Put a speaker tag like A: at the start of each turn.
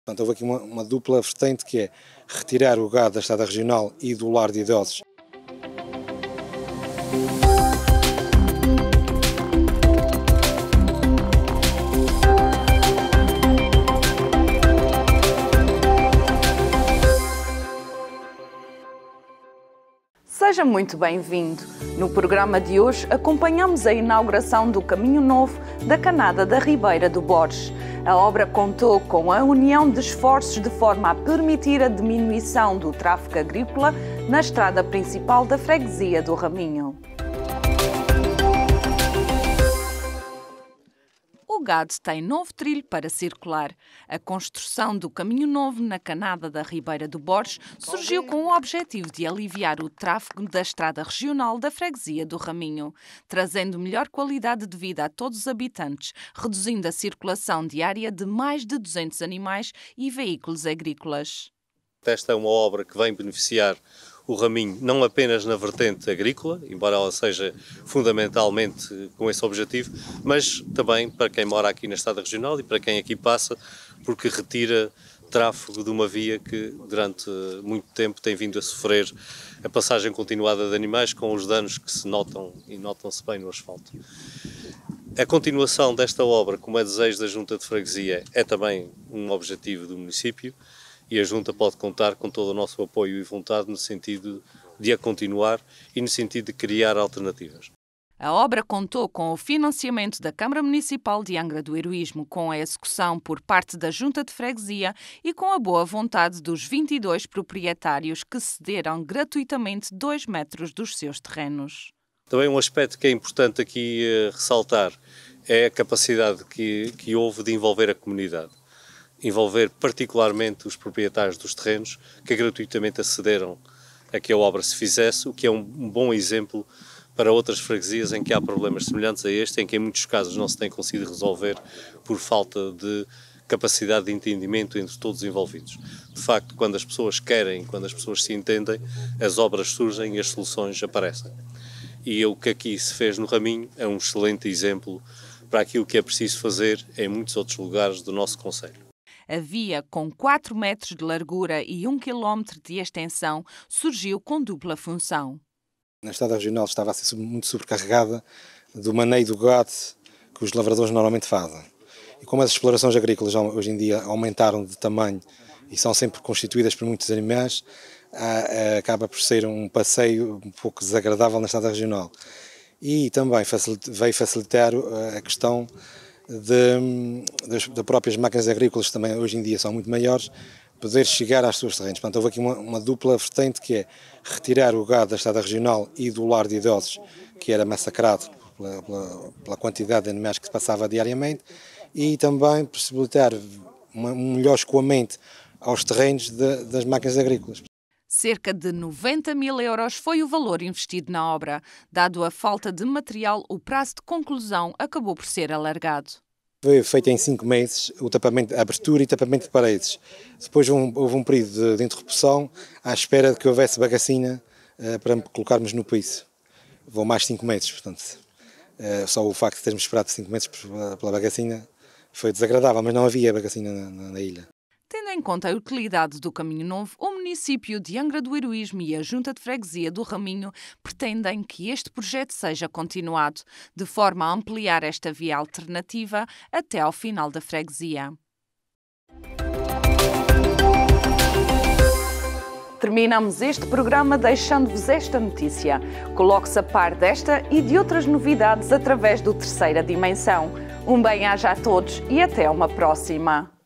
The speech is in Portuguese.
A: Portanto, houve aqui uma dupla vertente, que é retirar o gado da estrada regional e do lar de idosos.
B: Seja muito bem-vindo. No programa de hoje acompanhamos a inauguração do Caminho Novo da Canada da Ribeira do Borges. A obra contou com a união de esforços de forma a permitir a diminuição do tráfego agrícola na estrada principal da freguesia do Raminho. O gado tem novo trilho para circular. A construção do Caminho Novo na Canada da Ribeira do Borges surgiu com o objetivo de aliviar o tráfego da estrada regional da freguesia do Raminho, trazendo melhor qualidade de vida a todos os habitantes, reduzindo a circulação diária de mais de 200 animais e veículos agrícolas.
C: Esta é uma obra que vem beneficiar o Raminho não apenas na vertente agrícola, embora ela seja fundamentalmente com esse objetivo, mas também para quem mora aqui na estrada regional e para quem aqui passa, porque retira tráfego de uma via que durante muito tempo tem vindo a sofrer a passagem continuada de animais, com os danos que se notam e notam-se bem no asfalto. A continuação desta obra, como é desejo da Junta de Freguesia, é também um objetivo do município, e a Junta pode contar com todo o nosso apoio e vontade no sentido de a continuar e no sentido de criar alternativas.
B: A obra contou com o financiamento da Câmara Municipal de Angra do Heroísmo, com a execução por parte da Junta de Freguesia e com a boa vontade dos 22 proprietários que cederam gratuitamente 2 metros dos seus terrenos.
C: Também um aspecto que é importante aqui ressaltar é a capacidade que houve de envolver a comunidade. Envolver particularmente os proprietários dos terrenos, que gratuitamente acederam a que a obra se fizesse, o que é um bom exemplo para outras freguesias em que há problemas semelhantes a este, em que em muitos casos não se tem conseguido resolver por falta de capacidade de entendimento entre todos os envolvidos. De facto, quando as pessoas querem, quando as pessoas se entendem, as obras surgem e as soluções aparecem. E o que aqui se fez no Raminho é um excelente exemplo para aquilo que é preciso fazer em muitos outros lugares do nosso concelho.
B: A via, com 4 metros de largura e 1 quilómetro de extensão, surgiu com dupla função.
A: Na estrada regional estava a ser muito sobrecarregada do maneio do gado que os lavradores normalmente fazem. E como as explorações agrícolas hoje em dia aumentaram de tamanho e são sempre constituídas por muitos animais, acaba por ser um passeio um pouco desagradável na estrada regional. E também veio facilitar a questão das próprias máquinas agrícolas, que também hoje em dia são muito maiores, poder chegar às suas terrenos. Portanto, houve aqui uma dupla vertente, que é retirar o gado da estrada regional e do lar de idosos, que era massacrado pela quantidade de animais que se passava diariamente, e também possibilitar um melhor escoamento aos terrenos das máquinas agrícolas.
B: Cerca de 90 mil euros foi o valor investido na obra. Dado a falta de material, o prazo de conclusão acabou por ser alargado.
A: Foi feito em 5 meses o tapamento, a abertura e tapamento de paredes. Depois houve um período de interrupção à espera de que houvesse bagacina para colocarmos no piso. Vou mais 5 meses, portanto, só o facto de termos esperado 5 meses pela bagacina foi desagradável, mas não havia bagacina na ilha.
B: Tendo em conta a utilidade do Caminho Novo, o município de Angra do Heroísmo e a Junta de Freguesia do Raminho pretendem que este projeto seja continuado, de forma a ampliar esta via alternativa até ao final da freguesia. Terminamos este programa deixando-vos esta notícia. Coloque-se a par desta e de outras novidades através do Terceira Dimensão. Um bem-aja a todos e até uma próxima.